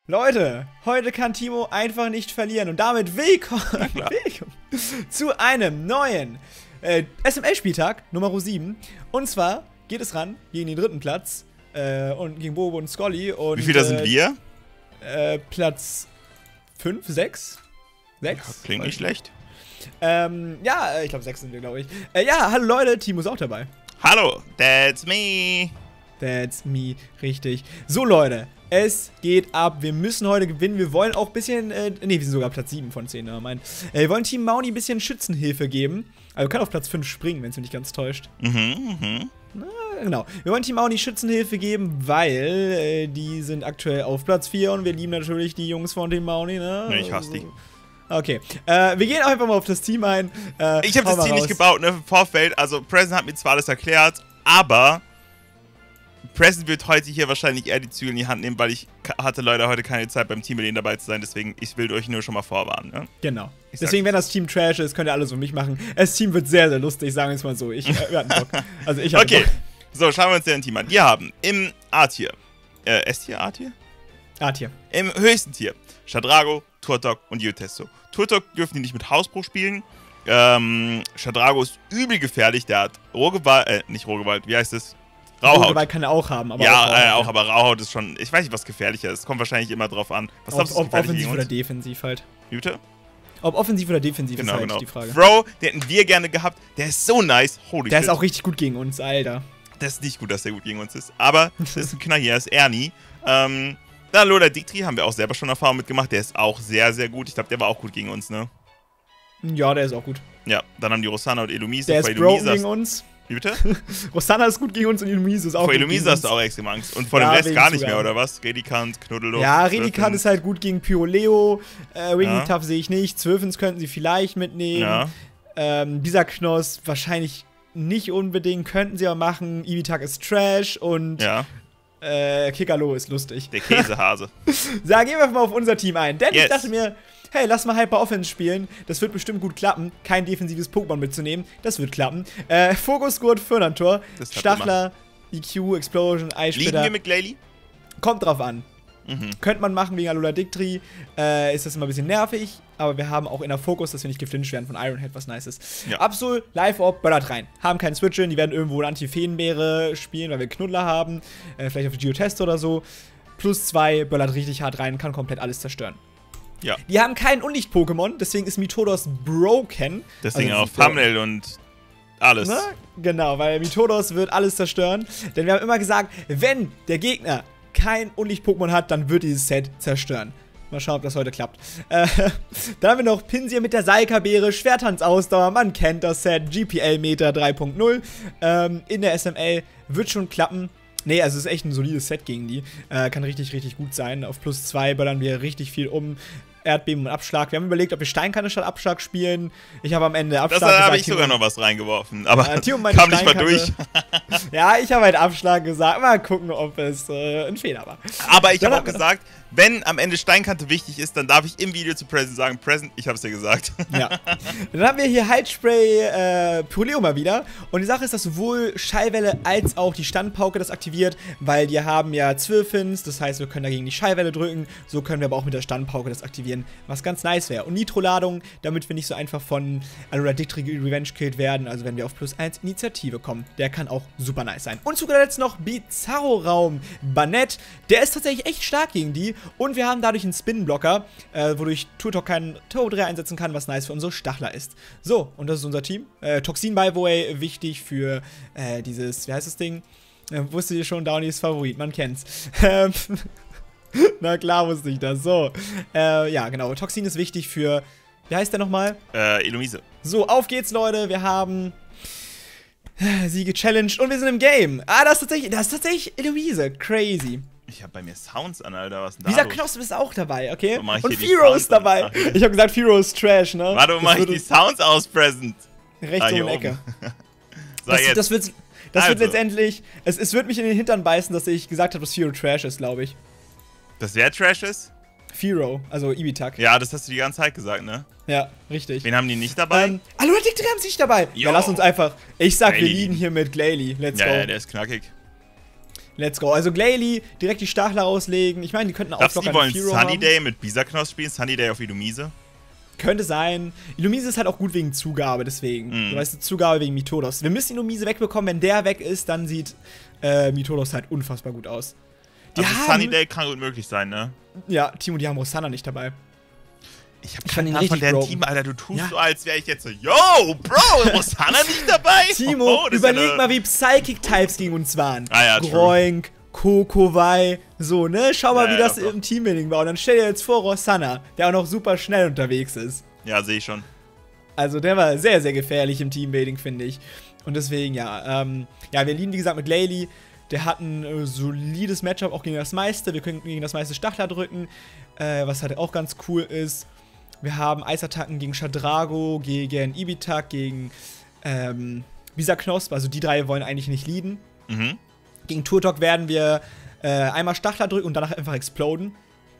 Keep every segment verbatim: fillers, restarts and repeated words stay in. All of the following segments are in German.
Leute, heute kann Timo einfach nicht verlieren und damit willkommen, willkommen zu einem neuen äh, S M L-Spieltag, Nummer sieben. Und zwar geht es ran gegen den dritten Platz äh, und gegen Bobo und Scully. Und, wie viele äh, sind wir? Äh, Platz fünf, sechs? sechs? Ja, klingt nicht schlecht. Ähm, ja, ich glaube sechs sind wir, glaube ich. Äh, ja, hallo Leute, Timo ist auch dabei. Hallo, that's me. That's me, richtig. So Leute, es geht ab. Wir müssen heute gewinnen. Wir wollen auch ein bisschen, äh, ne, wir sind sogar Platz sieben von zehn. Ja, mein. Äh, wir wollen Team Mauni ein bisschen Schützenhilfe geben. Also wir können auf Platz fünf springen, wenn es mich nicht ganz täuscht. Mhm, mhm. Na, genau. Wir wollen Team Mauni Schützenhilfe geben, weil äh, die sind aktuell auf Platz vier und wir lieben natürlich die Jungs von Team Mauni, ne? Nee, ich hasse die. Okay, äh, wir gehen auch einfach mal auf das Team ein. Äh, ich habe das Team nicht gebaut, ne, im Vorfeld. Also Present hat mir zwar alles erklärt, aber Present wird heute hier wahrscheinlich eher die Zügel in die Hand nehmen, weil ich hatte leider heute keine Zeit beim Team mit denen dabei zu sein, deswegen ich will euch nur schon mal vorwarnen. Ne? Genau. Deswegen, wenn das Team Trash ist, könnt ihr alles um mich machen. Das Team wird sehr, sehr lustig, sagen wir es mal so. Ich, äh, wir hatten Bock. Also ich Okay, Bock. So, schauen wir uns den Team an. Wir haben im A-Tier, äh, S-Tier, A-Tier? A-Tier. Im höchsten Tier Shadrago, Turtok und Yutesto. Turtok dürfen die nicht mit Hausbruch spielen. Ähm, Shadrago ist übel gefährlich, der hat Rohgewalt, äh, nicht Rohgewalt, wie heißt es? Rauhaut. Rohgewalt kann er auch haben, aber ja, auch, Rauhaut, äh, auch ja. aber Rauhaut ist schon, ich weiß nicht, was gefährlicher ist. Kommt wahrscheinlich immer drauf an. Was ob, glaubst du, ist ob gefährlich offensiv gegen oder uns? defensiv halt. Wie bitte? Ob offensiv oder defensiv Genau, ist halt genau. die Frage. Bro, den hätten wir gerne gehabt. Der ist so nice. Holy Der shit. ist auch richtig gut gegen uns, Alter. Das ist nicht gut, dass der gut gegen uns ist. Aber das ist ein Knall hier, ist Ernie. Ähm, da Lola Dictri haben wir auch selber schon Erfahrung mitgemacht. Der ist auch sehr, sehr gut. Ich glaube, der war auch gut gegen uns, ne? Ja, der ist auch gut. Ja, dann haben die Rosanna und Elomise. Der Vor ist broken Elomise gegen uns. Wie bitte? Rosanna ist gut gegen uns und Elomise ist auch Vor gut Elomise gegen hast du uns. auch extrem Angst. Und vor Ja, dem Rest wegen gar nicht mehr, Zugaben. oder was? Redikant, Knuddeluff. Ja, Redikant ist halt gut gegen Pyroleo. Äh, Wigglytuff Ja. sehe ich nicht. Zwölfens könnten sie vielleicht mitnehmen. Ja. Ähm, Bisaknoss wahrscheinlich nicht unbedingt. Könnten sie aber machen. Ibitak ist Trash und Ja, äh, Kikalo ist lustig. der Käsehase. So, gehen wir einfach mal auf unser Team ein. Denn Yes. ich dachte mir, hey, lass mal Hyper Offense spielen. Das wird bestimmt gut klappen. Kein defensives Pokémon mitzunehmen. Das wird klappen. Äh, Fokusgurt, Fernantor, Das hat Stachler, E Q, Explosion, Liegen Eissplitter. wir mit Glalie? Kommt drauf an. Mhm. Könnte man machen wegen Alola Dictri. Äh, ist das immer ein bisschen nervig. Aber wir haben auch in der Fokus, dass wir nicht geflincht werden von Ironhead, was nice ist. Ja. Absol, Live-Orb, böllert rein. Haben keinen Switch-In. Die werden irgendwo eine Anti-Feenbeere spielen, weil wir Knuddler haben. Äh, vielleicht auf Geotest oder so. Plus zwei, böllert richtig hart rein, kann komplett alles zerstören. Ja. Die haben kein Unlicht-Pokémon, deswegen ist Mitodos broken. Deswegen Also, auch Thumbnail und alles. Ne? Genau, weil Mitodos wird alles zerstören. Denn wir haben immer gesagt, wenn der Gegner kein Unlicht-Pokémon hat, dann wird dieses Set zerstören. Mal schauen, ob das heute klappt. Äh, dann haben wir noch Pinsir mit der Seilkabeere, Schwertanz-Ausdauer, man kennt das Set, G P L-Meter drei Punkt null. Ähm, in der S M L wird schon klappen. Nee, also es ist echt ein solides Set gegen die. Äh, kann richtig, richtig gut sein. Auf plus zwei ballern wir richtig viel um. Erdbeben und Abschlag. Wir haben überlegt, ob wir Steinkanne statt Abschlag spielen. Ich habe am Ende Abschlag Das da habe gesagt, ich sogar Timo, noch was reingeworfen. Aber Ja, Timo meinte kam nicht mal Steinkante. durch. Ja, ich habe halt Abschlag gesagt. Mal gucken, ob es äh, ein Fehler war. Aber ich Dann habe auch haben wir gesagt, wenn am Ende Steinkante wichtig ist, dann darf ich im Video zu Present sagen, Present, ich habe es dir gesagt. Ja. Dann haben wir hier Heilspray äh, Pyroleo mal wieder. Und die Sache ist, dass sowohl Schallwelle als auch die Standpauke das aktiviert, weil die haben ja Zwirfins, das heißt, wir können dagegen die Schallwelle drücken. So können wir aber auch mit der Standpauke das aktivieren, was ganz nice wäre. Und Nitro-Ladung, damit wir nicht so einfach von Alola Dictri Revenge killt werden, also wenn wir auf plus eins Initiative kommen. Der kann auch super nice sein. Und zu guter Letzt noch Bizarro-Raum Banette. Der ist tatsächlich echt stark gegen die. Und wir haben dadurch einen Spin-Blocker, äh, wodurch Turtok keinen Turbo-Dreher einsetzen kann, was nice für unsere Stachler ist. So, und das ist unser Team. Äh, Toxin, by the way, wichtig für äh, dieses, wie heißt das Ding? Äh, wusstet ihr schon, Downies Favorit, man kennt's. Ähm, na klar wusste ich das. So, äh, ja, genau. Toxin ist wichtig für, wie heißt der nochmal? Äh, Elomise. So, auf geht's, Leute. Wir haben sie gechallenged und wir sind im Game. Ah, das ist tatsächlich, das ist tatsächlich Eloise. Crazy. Ich habe bei mir Sounds an, Alter. Was ist denn da Dieser los? Knosp ist auch dabei, okay? So mach ich Und hier die Firo Sounds ist dabei. an. Ach, Ich habe gesagt, Firo ist Trash, ne? Warte, wo Das mach ich würde die Sounds aus, Present? rechts Ah, um hier die Ecke. oben. So, Das, jetzt. das wird, das Also. wird letztendlich, es, es wird mich in den Hintern beißen, dass ich gesagt habe, dass Firo Trash ist, glaube ich. Dass wer Trash ist? Firo, also Ibitak. Ja, das hast du die ganze Zeit gesagt, ne? Ja, richtig. Wen haben die nicht dabei? Ähm, Alola Dictri haben sie nicht dabei. Ja, Jo. lass uns einfach, ich sag, wir Glalie. liegen hier mit Glalie. Let's ja, go. ja, der ist knackig. Let's go. Also Glalie, direkt die Stachler rauslegen. Ich meine, die könnten auch Glaubst du, die wollen Firo Sunny haben. Day mit Bisaknos spielen? Sunny Day auf Illumise? Könnte sein. Illumise ist halt auch gut wegen Zugabe, deswegen. Mhm. Du weißt, Zugabe wegen Mythodos. Wir müssen Illumise wegbekommen. Wenn der weg ist, dann sieht äh, Mythodos halt unfassbar gut aus. Die also haben, Sunny Day kann gut möglich sein, ne? Ja, Timo, die haben Rosanna nicht dabei. Ich hab Ich fand ihn keine Ahnung von richtig deren broken. Team, Alter. Du tust Ja. so, als wäre ich jetzt so, yo, Bro, Rosanna nicht dabei? Timo, Oh, das ist ja überleg eine- mal, wie Psychic-Types gegen uns waren. Ah ja, true. Groink, Kokowai, so, ne? Schau mal, Ja, wie ja, das doch, doch. im Teambuilding war. Und dann stell dir jetzt vor, Rosanna, der auch noch super schnell unterwegs ist. Ja, sehe ich schon. Also der war sehr, sehr gefährlich im Teambuilding, finde ich. Und deswegen, ja, ähm, ja, wir lieben, wie gesagt, mit Glalie. Der hat ein äh, solides Matchup auch gegen das Meister. Wir können gegen das Meister Stachler drücken, äh, was halt auch ganz cool ist. Wir haben Eisattacken gegen Shadrago, gegen Ibitak, gegen ähm, Bisaknosp. Also die drei wollen eigentlich nicht leaden. Mhm. Gegen Turtok werden wir äh, einmal Stachler drücken und danach einfach exploden.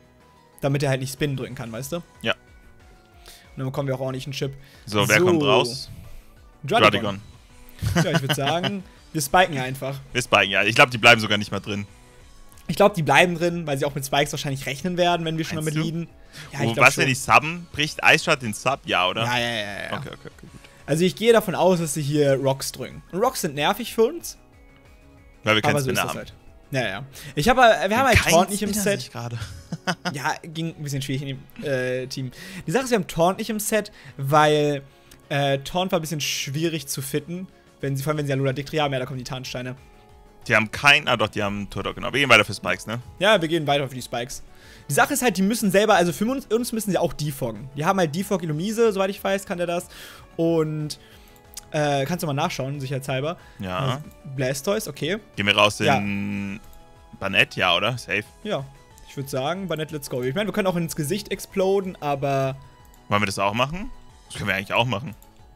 Damit er halt nicht Spin drücken kann, weißt du? Ja. Und dann bekommen wir auch ordentlich einen Chip. So, wer So. kommt raus? Dradigon. Ja, ich würde sagen, wir spiken einfach. Wir spiken, ja. Ich glaube, die bleiben sogar nicht mal drin. Ich glaube, die bleiben drin, weil sie auch mit Spikes wahrscheinlich rechnen werden, wenn wir schon Meinst damit du? leaden. Ja, Oh, ich glaub was, wenn die subben? Bricht Eisshot den Sub? Ja, oder? Ja, ja, ja, ja. Okay, okay, okay, gut. Also ich gehe davon aus, dass sie hier Rocks drücken. Und Rocks sind nervig für uns, Weil wir keinen aber so ist Spinner das haben. halt. Ja, ja. Ich habe, wir haben halt Kein Taunt nicht im Spinner sehe Set. ich gerade. Ja, ging ein bisschen schwierig in dem äh, Team. Die Sache ist, wir haben Taunt nicht im Set, weil äh, Taunt war ein bisschen schwierig zu fitten. Wenn sie, vor allem, wenn sie Alola Dictri haben, ja, da kommen die Tarnsteine. Die haben keinen, ah doch, die haben Turtok, genau. Wir gehen weiter für Spikes, ne? Ja, wir gehen weiter für die Spikes. Die Sache ist halt, die müssen selber, also für uns, uns müssen sie auch defoggen. Die haben halt Defog Illumise, soweit ich weiß, kann der das. Und, äh, kannst du mal nachschauen, sicherheitshalber. Ja. Blastoise, okay. Gehen wir raus Ja. in Banett, ja, oder? Safe. Ja, ich würde sagen, Banett, let's go. Ich meine, wir können auch ins Gesicht exploden, aber Wollen wir das auch machen? Das können wir eigentlich auch machen.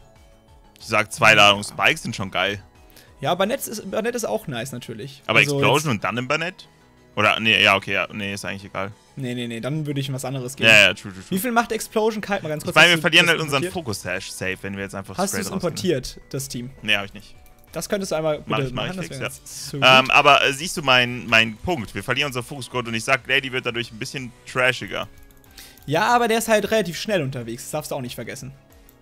Ich sag, zwei Ladungen Spikes sind schon geil. ja, Banett ist, Banett ist auch nice, natürlich. Aber Also Explosion und dann im Banett? Oder, nee, ja, okay, ja, nee, ist eigentlich egal. Jetzt, nee, nee, nee, dann würde ich in was anderes gehen. Ja, ja, true, true, Wie true. viel macht Explosion? Kalt mal ganz Ich kurz. meine, Hast wir du verlieren das halt unseren importiert? Fokus-Hash safe, wenn wir jetzt einfach Hast du es straight rausgehen. importiert, das Team? Nee, hab ich nicht. Das könntest du einmal bitte Mach ich, mach machen, ich das fix, wäre ja. ganz so gut. Ähm, aber äh, siehst du meinen mein Punkt? Wir verlieren unser Fokus-Code und ich sag, Lady wird dadurch ein bisschen trashiger. Ja, aber der ist halt relativ schnell unterwegs. Das darfst du auch nicht vergessen.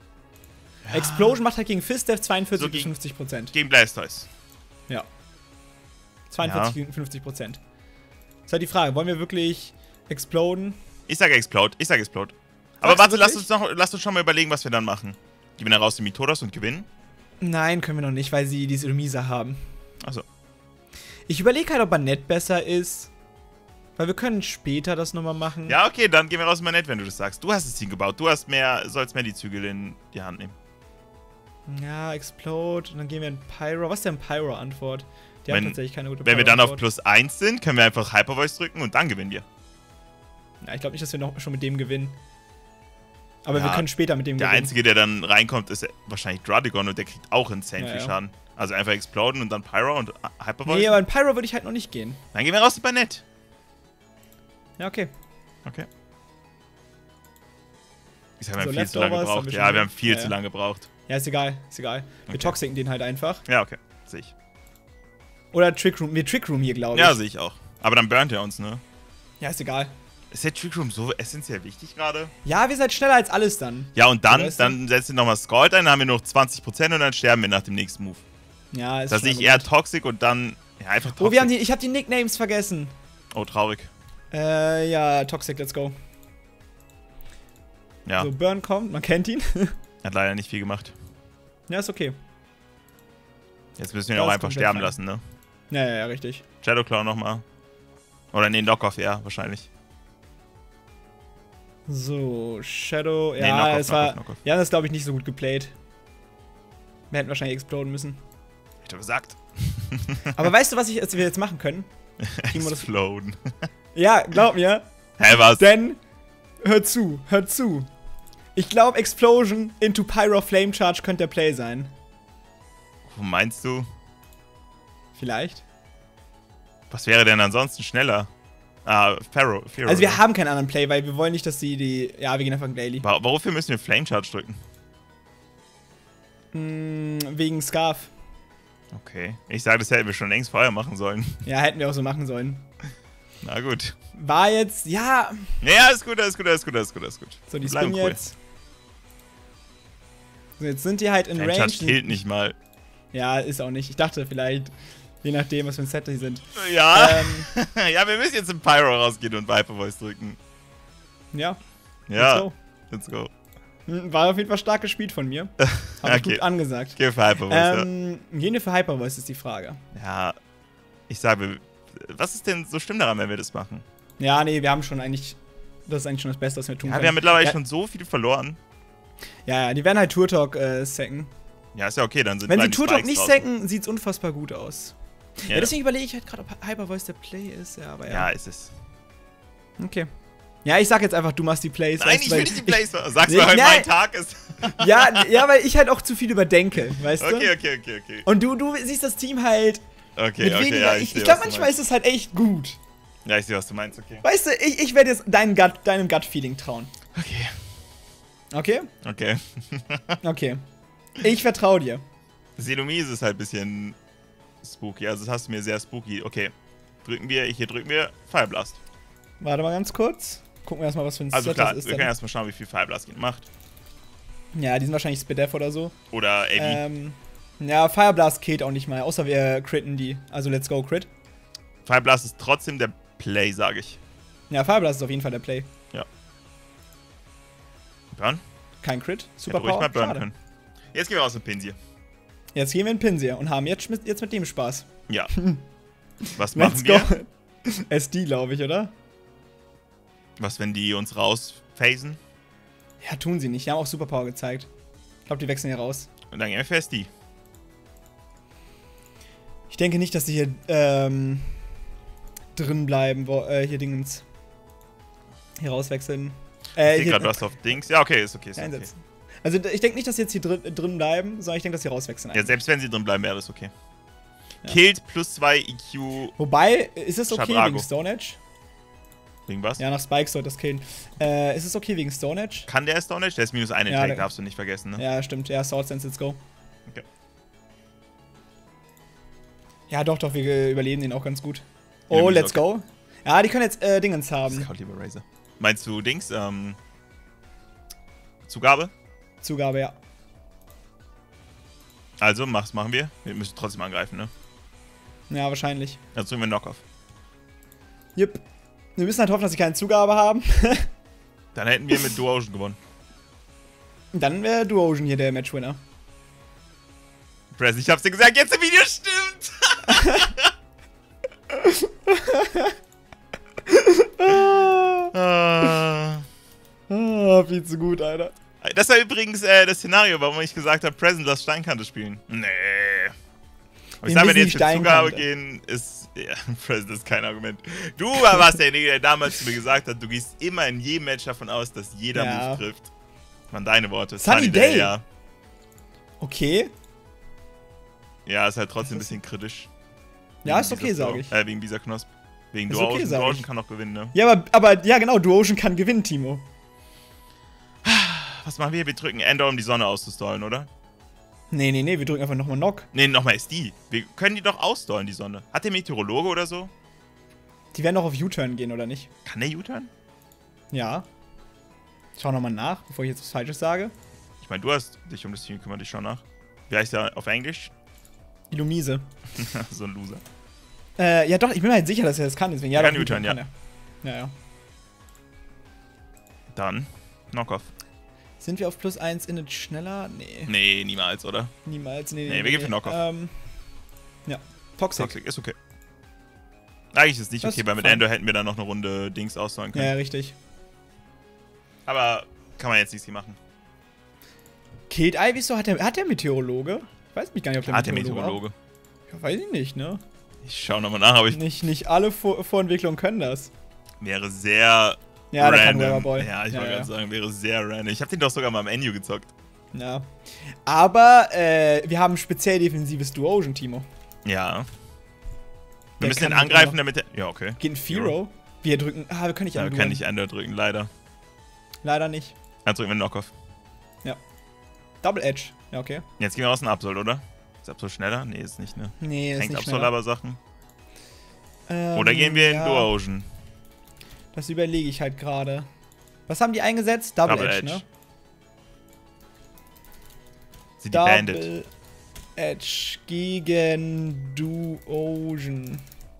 Ja. Explosion macht halt gegen Fistdeath zweiundvierzig So bis gegen- fünfzig Prozent. Gegen Blastoise. Ja. zweiundvierzig gegen fünfzig Prozent. Ist halt die Frage, wollen wir wirklich exploden? Ich sag Explode, ich sag Explode. Aber Sagst du warte, lass wirklich? uns, noch, lass uns schon mal überlegen, was wir dann machen. Gehen wir dann raus in Mythodos und gewinnen? Nein, können wir noch nicht, weil sie diese Illumise haben. Achso. Ich überlege halt, ob Banett besser ist. Weil wir können später das nochmal machen. Ja, okay, dann gehen wir raus in Manette, wenn du das sagst. Du hast das Team gebaut, du hast mehr, sollst mehr die Zügel in die Hand nehmen. Ja, Explode. Und dann gehen wir in Pyro. Was ist denn Pyro-Antwort? Die haben Wenn- tatsächlich keine gute Wenn wir dann auf Pyro-Antwort. plus eins sind, können wir einfach Hyper Voice drücken und dann gewinnen wir. Ja, ich glaube nicht, dass wir noch schon mit dem gewinnen. Aber Ja, wir können später mit dem Der gewinnen. Einzige, der dann reinkommt, ist wahrscheinlich Dradigon und der kriegt auch insane Ja, viel ja. Schaden. Also einfach exploden und dann Pyro und Hyper Voice. Nee, aber in Pyro würde ich halt noch nicht gehen. Dann gehen wir raus in Banette. Ja, okay. Okay. Ich sag, wir So, haben viel zu lange Leftovers haben gebraucht. wir Ja, schon wir haben viel ja, zu ja. lange gebraucht. Ja, ist egal. Ist egal. Wir Okay. toxiken den halt einfach. Ja, okay. Sehe ich. Oder Trick Room. Wir Trick Room hier, glaube ich. Ja, sehe ich auch. Aber dann burnt er uns, ne? Ja, ist egal. Ist der Trick Room so essentiell wichtig gerade? Ja, wir seid schneller als alles dann. Ja, und dann, Weißt du? dann setzt ihr nochmal Scald ein, dann haben wir noch zwanzig Prozent und dann sterben wir nach dem nächsten Move. Ja, ist Da schon sehe ich aber eher gut. Toxic und dann. Ja, einfach Toxic. Oh, wir haben die, ich habe die Nicknames vergessen. Oh, traurig. Äh, ja, Toxic, let's go. Ja, So, Burn kommt, man kennt ihn. hat leider nicht viel gemacht. Ja, ist okay. Jetzt müssen wir ihn Das auch ist einfach komplett sterben fein. lassen, ne? Ja, ja, ja, richtig. Shadowclaw nochmal. Oder nee, Knockoff, ja, wahrscheinlich. So, Shadow. Nee, Ja, Knockoff, es war. Knockoff, Knockoff. Ja, das ist, glaube ich, nicht so gut geplayt. Wir hätten wahrscheinlich exploden müssen. Hab ich doch gesagt. Aber weißt du, was, ich, was wir jetzt machen können? Timo, das- Exploden. Ja, glaub mir. Hä, was? Denn, hör zu, hör zu. Ich glaube, Explosion into Pyro Flame Charge könnte der Play sein. Wo meinst du? Vielleicht. Was wäre denn ansonsten schneller? Ah, Pharaoh. Pharaoh Also wir oder? haben keinen anderen Play, weil wir wollen nicht, dass sie die... Ja, wir gehen einfach in Daily. Wa- Wofür müssen wir Flame Charge drücken? Hm, wegen Scarf. Okay. Ich sage, das hätten wir schon längst vorher machen sollen. Ja, hätten wir auch so machen sollen. Na gut. War jetzt, ja. Ja, alles gut, alles gut, alles gut, alles gut, alles gut. So, die Bleiben spinnen cool. jetzt. So, jetzt sind die halt in Dein Range. Charge killt nicht mal. Ja, ist auch nicht. Ich dachte vielleicht, je nachdem, was für ein Set die sind. Ja. Ähm, ja, wir müssen jetzt im Pyro rausgehen und Viper Voice drücken. ja. Ja. Let's go. Let's go. Hm, War auf jeden Fall stark gespielt von mir. Hab ich Okay. gut angesagt. Geh für Hyper Voice, Ähm, gehen wir für Hyper Voice, ist die Frage. ja. Ja, ich sage, was ist denn so schlimm daran, wenn wir das machen? Ja, nee, wir haben schon eigentlich. Das ist eigentlich schon das Beste, was wir tun Ja, können. wir haben mittlerweile ja, schon so viel verloren. Ja, ja, die werden halt Tour Talk äh, sacken. Ja, ist ja okay, dann sind Wenn sie bleiben die Tour Talk Spikes nicht draußen. sacken, sieht's unfassbar gut aus. Ja, Ja, deswegen überlege ich halt gerade, ob Hyper Voice der Play ist. Ja, aber ja. ja, ist es. Okay. Ja, ich sag jetzt einfach, du machst die Plays. Nein, weißt du, ich will weil nicht die Plays machen. Sag's Nee, mal, heute nein. mein Tag ist. Ja, ja, weil ich halt auch zu viel überdenke, weißt du? Okay, okay, okay, okay. Und du, du siehst das Team halt Okay, mit okay, weniger. ja, ich ich, ich sehe, glaube, was du manchmal ist meinst. es halt echt gut. Ja, ich sehe, was du meinst, okay. Weißt du, ich, ich werde jetzt deinem Gut, deinem Gut-Feeling trauen. Okay. Okay? Okay. Okay. Ich vertraue dir. Selomise ist halt ein bisschen spooky, also das hast du mir sehr spooky. Okay. Drücken wir, hier drücken wir Fireblast. Warte mal ganz kurz. Gucken wir erstmal, was für ein Also Set klar, das ist. wir Dann. können erstmal schauen, wie viel Fireblast macht. Ja, die sind wahrscheinlich Spidef oder so. Oder Evi. Ähm, ja, Fireblast killt auch nicht mal, außer wir critten die. Also let's go, crit. Fireblast ist trotzdem der Play, sage ich. Ja, Fireblast ist auf jeden Fall der Play. Ja. Burn? Kein Crit. Super Hätte ruhig Power. mal burnen Schade. können. Jetzt gehen wir aus dem Pinsir. Jetzt gehen wir in Pinsir und haben jetzt mit, jetzt mit dem Spaß. Ja. Was Let's machen go. wir? S D, glaube ich, oder? Was, wenn die uns rausphasen? Ja, tun sie nicht. Die haben auch Superpower gezeigt. Ich glaube, die wechseln hier raus. Und dann gehen wir für S D. Ich denke nicht, dass die hier ähm, drin bleiben, wo, äh, hier Dingens. Hier rauswechseln. Äh, Ich sehe hier gerade was auf Dings. Ja, okay, ist okay. Ist okay. einsetzen. Also ich denke nicht, dass sie jetzt hier drin, drin bleiben, sondern ich denke, dass sie rauswechseln. Ja, selbst wenn sie drin bleiben, wäre das okay. Ja. Killt plus zwei E Q. Wobei, ist es okay Shabrago. wegen Stone Edge? Wegen was? Ja, nach Spike sollte das killen. Äh, ist es okay wegen Stone Edge? Kann der Stone Edge? Der ist minus ein Ja, Attack, der- darfst du nicht vergessen, ne? Ja, stimmt. Ja, Sword Sense, let's go. Okay. Ja, doch, doch, wir überleben den auch ganz gut. Ja, Oh, ist let's okay. go. Ja, die können jetzt äh, Dingens haben. Scout lieber Razor. Meinst du Dings? Ähm. Zugabe? Zugabe, ja. Also, mach's, machen wir. Wir müssen trotzdem angreifen, ne? Ja, wahrscheinlich. Dann drücken wir Knockoff. Jupp. Wir müssen halt hoffen, dass sie keine Zugabe haben. Dann hätten wir mit Duo Ocean gewonnen. Dann wäre Duosion hier der Matchwinner. Press, ich hab's dir gesagt, jetzt im Video stimmt! Ah. Ah, viel zu gut, Alter. Das war übrigens äh, das Szenario, warum ich gesagt habe, Present lass Steinkante spielen. Nee. Aber ich Wir sag, wenn müssen wir die jetzt mit Zugabe Steinkante. gehen, ist. Ja, Present ist kein Argument. Du warst derjenige, der damals zu mir gesagt hat, du gehst immer in jedem Match davon aus, dass jeder Ja. Move trifft. Das waren deine Worte. Sunny Day. Ja. Okay. Ja, ist halt trotzdem ein bisschen kritisch. Ja, Wegen ist okay, dieser sag Throw. ich. Äh, wegen dieser Knosp. Wegen Ist Duo okay, Ocean. sag Duo ich. Ocean kann auch gewinnen, ne? Ja, aber, aber ja, genau, Duosion kann gewinnen, Timo. Was machen wir? Wir drücken Ender, um die Sonne auszustallen, oder? Nee, nee, nee, wir drücken einfach nochmal Knock. Ne, nochmal S D. Wir können die doch ausstallen, die Sonne. Hat der Meteorologe oder so? Die werden doch auf U-Turn gehen, oder nicht? Kann der U-Turn? Ja. Schau nochmal nach, bevor ich jetzt was Falsches sage. Ich meine, du hast dich um das Team gekümmert, ich schau nach. Wie heißt der auf Englisch? Illumise. So ein Loser. Äh, ja doch, ich bin mir halt sicher, dass er das kann, deswegen ja, Kann doch, U-Turn, kann ja. er. Ja, ja. Dann Knockoff. Sind wir auf plus eins Init schneller? Nee, Nee, niemals, oder? niemals. Nee, Nee, wir gehen für Knockoff. Ähm, ja, Toxic. Toxic, ist okay. Eigentlich ist es nicht Das okay, ist weil mit fein. Ender hätten wir dann noch eine Runde Dings ausstallen können. Ja, richtig. Aber kann man jetzt nichts machen. Killt Ivy so? Hat der, hat der Meteorologe? Ich weiß mich gar nicht, ob der Hat der Meteorologe Meteorologe. hat. Ja, weiß ich nicht, ne? Ich schau nochmal nach, aber ich Nicht, nicht alle Vor Vorentwicklungen können das. wäre sehr Ja, der kann random. Weatherboy. Ja, ich ja, wollte ja. gerade sagen, wäre sehr random. Ich hab den doch sogar mal im Enu gezockt. Ja. Aber, äh, wir haben speziell defensives Duosion, Timo. Ja. Wir Der müssen den kann angreifen, noch- damit der... Ja, okay. Geht ein Firo. Wir drücken. Ah, wir können nicht Ja, wir anduren. können nicht Ender drücken, leider. Leider nicht. Dann drücken wir Knockoff. Double Edge. Ja, okay. Jetzt gehen wir aus dem Absol, oder? Ist Absol schneller? Nee, ist nicht, ne? Nee, ist Hängt nicht Absol schneller. aber Sachen. Ähm, Oder gehen wir ja, in Dual Ocean? Das überlege ich halt gerade. Was haben die eingesetzt? Double, Double Edge, Edge. ne? Sind die Bandit? Double Edge gegen Duosion.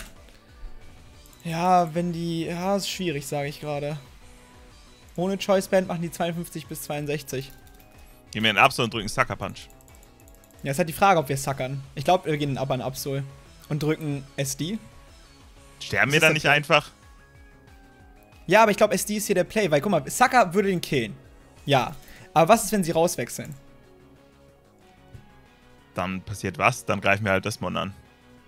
Ja, wenn die... Ja, ist schwierig, sage ich gerade. Ohne Choice Band machen die zweiundfünfzig bis zweiundsechzig. Gehen wir in Absol und drücken Sucker Punch. Ja, ist halt die Frage, ob wir suckern. Ich glaube, wir gehen aber in Absol und drücken S D. Sterben Das wir ist dann der nicht Plan. einfach? Ja, aber ich glaube, S D ist hier der Play, weil guck mal, Sucker würde den killen. Ja. Aber was ist, wenn sie rauswechseln? Dann passiert was? Dann greifen wir halt das Mon an.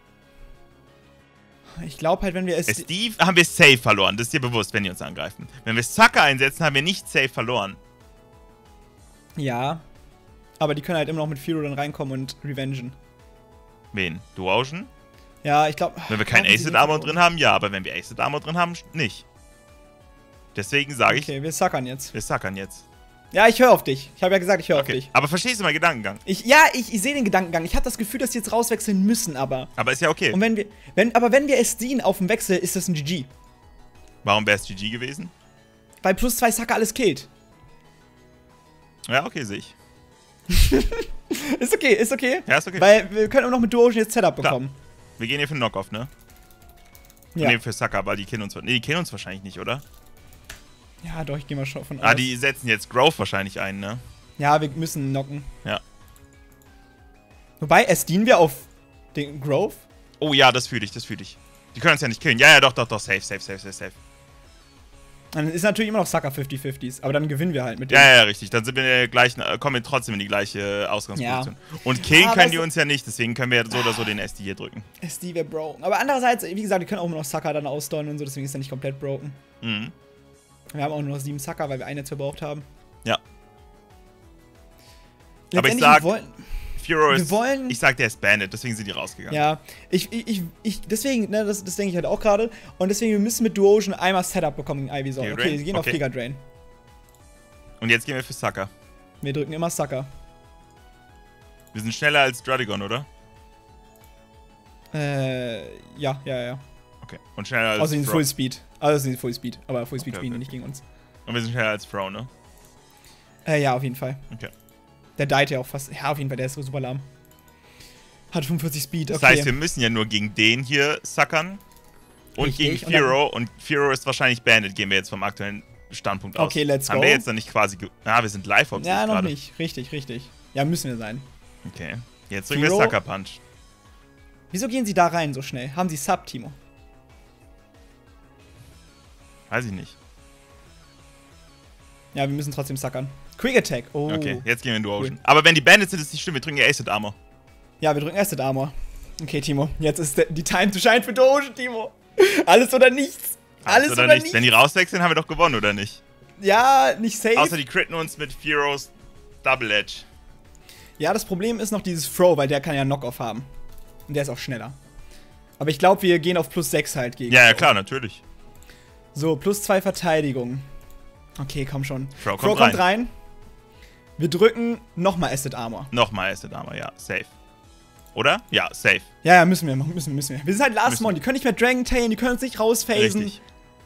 Ich glaube halt, wenn wir S D... S D haben wir safe verloren. Das ist dir bewusst, wenn die uns angreifen. Wenn wir Sucker einsetzen, haben wir nicht safe verloren. Ja. Aber die können halt immer noch mit Firo dann reinkommen und revengen. Wen? Duosion? Ja, ich glaube... Wenn wir kein Acid Armor drin haben, ja. Aber wenn wir Acid Armor drin haben, nicht. Deswegen sage ich, Okay, wir suckern jetzt. wir suckern jetzt. Ja, ich höre auf dich. Ich habe ja gesagt, ich höre auf Okay. dich. Aber verstehst du meinen Gedankengang? Ich, ja, ich, ich sehe den Gedankengang. Ich habe das Gefühl, dass die jetzt rauswechseln müssen, aber... Aber ist ja okay. Und wenn wir... Wenn, aber wenn wir S D auf dem Wechsel, ist das ein G G. Warum wäre es G G gewesen? Weil plus zwei Sucker alles killt. Ja, okay, sehe ich. Ist okay, ist okay. Ja, ist okay. Weil wir können auch noch mit Duosion jetzt Setup Klar. bekommen. Wir gehen hier für einen Knockoff, ne? Ja. Nee, für Sucker, weil die killen uns... Nee, die killen uns wahrscheinlich nicht, oder? Ja, doch, ich gehe mal schon von aus. Ah, die setzen jetzt Growth wahrscheinlich ein, ne? Ja, wir müssen knocken. Ja. Wobei, S D wir auf den Growth? Oh ja, das fühle ich, das fühle ich. Die können uns ja nicht killen. Ja, ja, doch, doch, doch. Safe, safe, safe, safe, safe. Dann ist natürlich immer noch Sucker fünfzig fünfzig, aber dann gewinnen wir halt mit dem. Ja, ja, richtig. Dann sind wir in der gleichen, äh, kommen wir trotzdem in die gleiche Ausgangsposition. Ja. Und killen Aber können die es- uns ja nicht, deswegen können wir so oder so den S D hier drücken. S D wäre broken. Aber andererseits, wie gesagt, die können auch immer noch Sucker dann ausdauern und so, deswegen ist er nicht komplett broken. Mhm. Wir haben auch nur noch sieben Sucker, weil wir einen jetzt verbraucht haben. Ja. Aber ich Letztendlich, sag, wir wollen, Furo wir ist, wollen ich sag, der ist Bandit, deswegen sind die rausgegangen. ja, ich, ich, ich, ich deswegen, ne, das, das denke ich halt auch gerade. Und deswegen, wir müssen mit Duosion einmal Setup bekommen gegen Ivysaur. Giga Okay, Drain? sie gehen auf Okay. Giga Drain. Und jetzt gehen wir für Sucker. Wir drücken immer Sucker. Wir sind schneller als Druddigon, oder? Äh, ja, ja, ja. Okay. Und schneller als Außer den Fro. Full Speed. Also den Full Speed. Aber Full Speed Okay, spielen die okay. nicht gegen uns. Und wir sind schneller als Fro, ne? Äh, ja, auf jeden Fall. Okay. Der died ja auch fast. Ja, auf jeden Fall, der ist so super lahm. Hat fünfundvierzig Speed, okay. Das heißt, wir müssen ja nur gegen den hier suckern. Und Richtig, gegen und dann- Furo. Und Furo ist wahrscheinlich Bandit, gehen wir jetzt vom aktuellen Standpunkt aus. Okay, let's Haben go. wir jetzt dann nicht quasi... ge- Ah, wir sind live auf Ja, noch gerade. nicht. Richtig, richtig. Ja, müssen wir sein. Okay. Jetzt drücken wir Furo? Sucker Punch. Wieso gehen sie da rein so schnell? Haben sie Sub, Timo? Weiß ich nicht. Ja, wir müssen trotzdem suckern. Quick Attack. Oh. Okay, jetzt gehen wir in Duosion. Cool. Aber wenn die Bandits sind, ist nicht schlimm. Wir drücken ja Acid Armor. Ja, wir drücken Acid Armor. Okay, Timo. Jetzt ist der, die Time to shine für Duosion, Timo. Alles oder nichts. Alles, oder, nichts. Wenn die rauswechseln, haben wir doch gewonnen, oder nicht? Ja, nicht safe. Außer die critten uns mit Furos Double Edge. Ja, das Problem ist noch dieses Throw, weil der kann ja Knockoff haben. Und der ist auch schneller. Aber ich glaube, wir gehen auf plus sechs halt gegen. Ja, ja, Throw. klar, natürlich. So, plus zwei Verteidigung. Okay, komm schon. Throw Throw kommt kommt rein. rein. Wir drücken nochmal Acid Armor. Nochmal Acid Armor, ja, safe. Oder? Ja, safe. Ja, ja, müssen wir machen, müssen wir, müssen wir. Wir sind halt Last Müssen. Mon, die können nicht mehr Dragon Tailen, die können uns nicht rausphasen. Richtig.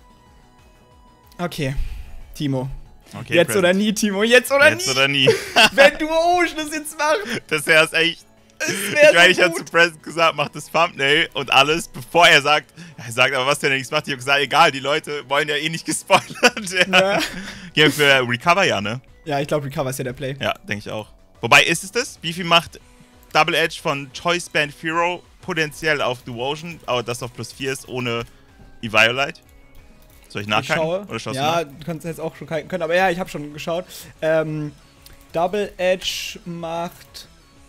Okay, Timo. Okay, jetzt Present. oder nie, Timo, jetzt oder Jetzt nie. oder nie. Wenn du Ocean das jetzt macht, Das wäre echt. es Ich wäre meine, ich so habe zu gut. Present gesagt, mach das Thumbnail und alles, bevor er sagt, er sagt, aber was der nichts macht, ich habe gesagt, egal, die Leute wollen ja eh nicht gespoilert werden. Ja. Gehen wir für Recover, ja, ne? Ja, ich glaube, Recover ist ja der Play. Ja, denke ich auch. Wobei, ist es das? Wie viel macht Double Edge von Choice Band Furo potenziell auf Duosion, aber das auf plus vier ist, ohne Eviolite? Soll ich Ich nachgucken? schaue. Oder schaust Ja, du nach? du kannst jetzt auch schon können, aber ja, ich habe schon geschaut. Ähm, Double Edge macht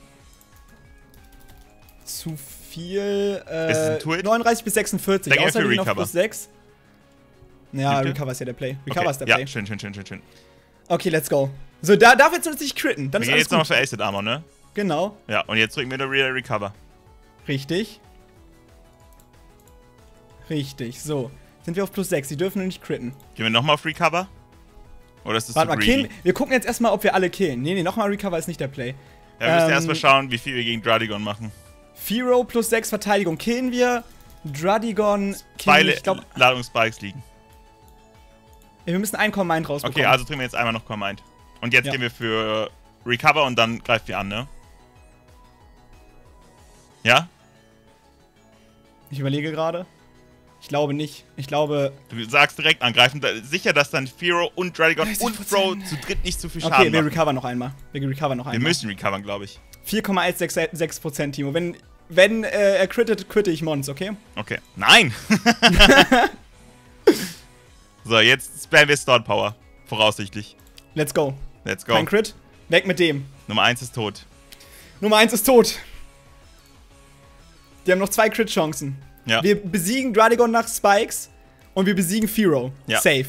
zu viel. Äh, Ist es ein Twitch? neununddreißig bis sechsundvierzig. Dann gehen wir Außer für wir gehen auf Recover. plus sechs. Ja, Siebte? Recover ist ja der Play. Recover Okay. ist der Ja, Play. schön, schön, schön, schön, schön. Okay, let's go. So, da darf jetzt uns nicht critten. Dann Wir ist gehen alles jetzt nochmal gut. für Acid Armor, ne? Genau, Ja, und jetzt drücken wir eine Real Recover. richtig. Richtig, so. Sind wir auf plus sechs. Sie dürfen nur nicht critten. Gehen wir nochmal auf Recover? Oder ist das Warte zu mal, greedy? killen. Wir gucken jetzt erstmal, ob wir alle killen. Nee, nee, nochmal Recover ist nicht der Play. Ja, wir müssen Ähm, erstmal schauen, wie viel wir gegen Druddigon machen. Firo plus sechs Verteidigung killen wir. Druddigon Zwei killen wir, ich glaube. Ladungsspikes liegen. Wir müssen einen Command rausbekommen. Okay, also drehen wir jetzt einmal noch Command. Und jetzt Ja. gehen wir für Recover und dann greifen wir an, ne? Ja? Ich überlege gerade. Ich glaube nicht. Ich glaube. Du sagst direkt angreifen. Da, sicher, dass dann Firo und Druddigon und Fro zu dritt nicht zu viel Schaden Okay, wir machen. recover noch einmal. Wir recover noch Wir einmal. müssen recovern, glaube ich. vier Komma eins sechs Prozent, Timo. Wenn, wenn äh, er crittet, critte ich Mons, okay? Okay. Nein! So, jetzt spammen wir Start Power. Voraussichtlich. Let's go. Let's go. Kein Crit. Weg mit dem. Nummer eins ist tot. Nummer eins ist tot. Die haben noch zwei Crit-Chancen. Ja. Wir besiegen Druddigon nach Spikes und wir besiegen Firo. Ja. Safe.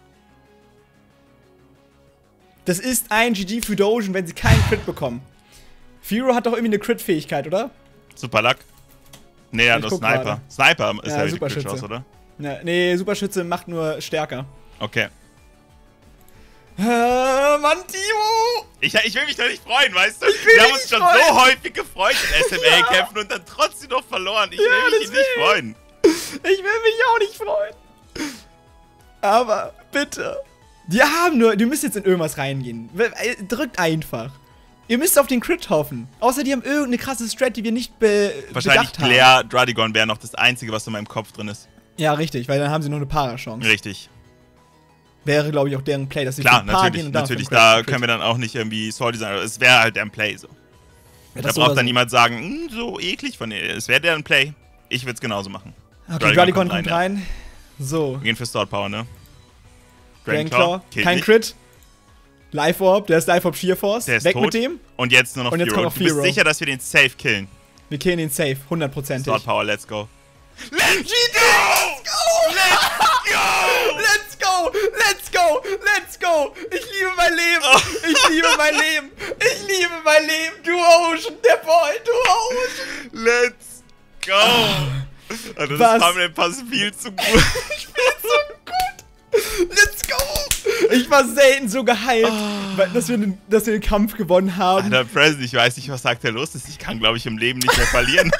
Das ist ein G G für Dogen, wenn sie keinen Crit bekommen. Firo hat doch irgendwie eine Crit-Fähigkeit, oder? Super Luck. Nee, er hat Ich nur guck Sniper. gerade. Sniper ist Ja, ja, die Superschütze. Crit-Chance, oder? Ja, nee, Superschütze macht nur stärker. Okay. Äh, Mann, Timo! Ich, ich will mich doch nicht freuen, weißt du? will Wir haben mich uns schon freuen. so häufig gefreut in S M L-Kämpfen und dann trotzdem noch verloren. Ich Ja, will mich nicht deswegen. freuen. Ich will mich auch nicht freuen. Aber bitte. Die haben nur. Die müssen jetzt in irgendwas reingehen. Drückt einfach. Ihr müsst auf den Crit hoffen. Außer die haben irgendeine krasse Strat, die wir nicht be Wahrscheinlich bedacht haben. Claire Druddigon wäre noch das Einzige, was in meinem Kopf drin ist. Ja, richtig, weil dann haben sie noch eine Para-Chance. Richtig. Wäre, glaube ich, auch deren Play, dass sie Klar, für ein Paar natürlich, gehen und dann natürlich. auf den Crit- Da Crit. können wir dann auch nicht irgendwie Salty sein. aber Es wäre halt deren Play so. Ja, Da das braucht oder dann so. niemand sagen, "Hm, so eklig von ihr. Es wäre deren Play. Ich würde es genauso machen. Okay, Druddigon kommt rein. Ja. So, Wir gehen für Start Power, ne? Dragonclaw, killt kein nicht. Crit. Life Orb, der ist Life Orb vier Force. Der ist Weg tot. mit dem. Und jetzt nur noch Und jetzt Firo. kommt noch Du bist Firo. sicher, dass wir den safe killen. Wir killen ihn safe, hundertprozentig. Start Power, let's go. Let's go! Let's go! Let's go! Let's go! Ich liebe mein Leben! Oh. Ich liebe mein Leben! Ich liebe mein Leben! Du Ocean, der Boy! Du Ocean! Let's go! Also Was? das Thumbnail passt viel zu gut. Ich bin so gut! Let's go! Ich war selten so gehypt, Oh. weil, dass, wir den, dass wir den Kampf gewonnen haben. Alter, President, ich weiß nicht, was sagt der los ist. Ich kann, glaube ich, im Leben nicht mehr verlieren.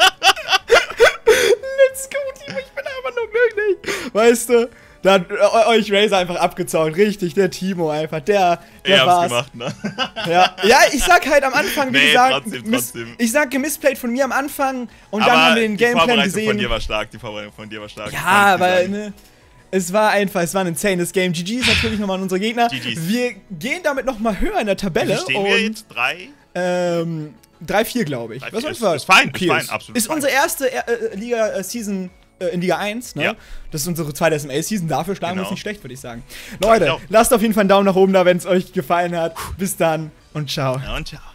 Let's go, Timo, ich bin einfach nur glücklich. Weißt du, da hat äh, euch Razer einfach abgezockt. Richtig, der Timo einfach, der, der Ich hab's war's. gemacht, ne? Ja. ja, ich sag halt am Anfang, wie Nee, gesagt, trotzdem, miss- trotzdem. ich sag gemisplayt von mir am Anfang und dann Aber haben wir den die Gameplan Vorbereitung von dir gesehen. war stark, die Vorbereitung von dir war stark. Ja, Kann ich dir weil, sagen. ne, es war einfach, es war ein insanes Game. G G ist natürlich nochmal an unsere Gegner. G Gs. Wir gehen damit nochmal höher in der Wie Tabelle stehen und wir jetzt? Drei? ähm, drei vier, glaube ich. drei Was vier meinst ist- du? ist fein, Okay, ist fein, ist- absolut Ist fein. unsere erste äh, Liga-Season äh, in Liga eins, ne? Ja. Das ist unsere zweite S M L-Season, dafür schlagen wir Genau. uns nicht schlecht, würde ich sagen. Leute, Genau. lasst auf jeden Fall einen Daumen nach oben da, wenn es euch gefallen hat. Bis dann und ciao. Ja, und ciao.